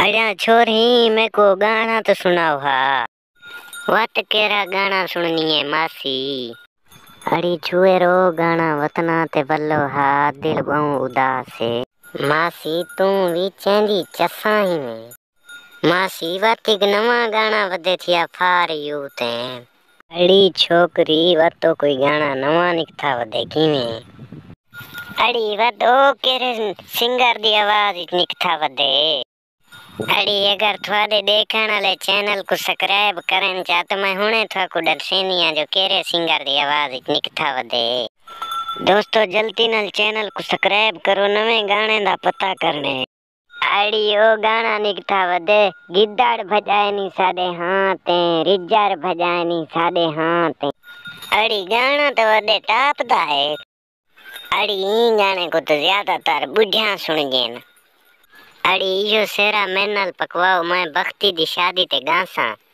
अड़िया छोरी मेरे को गाना तो सुनाओ हा। वत केरा गाना सुननी है मासी। अड़ी छुएरो गाना वतना ते बल्लो हा दिल बहु उदास है। मासी तू भी चेंदी चसा ही में। मासी वातिक नवा गाना वदे थिया फार यू ते। अड़ी छोकरी वतो कोई गाना नवा निकथा वदे किवें। अड़ी वदो केरे सिंगर दी आवाज निकथा वदे। अड़ी अगर थोड़े देखण वाले चैनल को सब्सक्राइब करन चा तो मैं हुणे थोको दर्शेनिया जो केरे सिंगर दी आवाज निकथा वदे। दोस्तों जल्दी नाल चैनल को सब्सक्राइब करो नवे गाने दा पता करने। अड़ी ओ गाना निकथा वदे गिद्दाड़ भजाए नी साडे हाथे रिज्जार भजाए नी साडे हाथे। अड़ी गाना तो वदे टॉप दा है। अड़ी ई गाने को तो ज्यादातर बुढ़िया सुनजेन। अड़ी यो सेरा मैनल पकवाओ मैं बख्ती दी शादी ते गासा।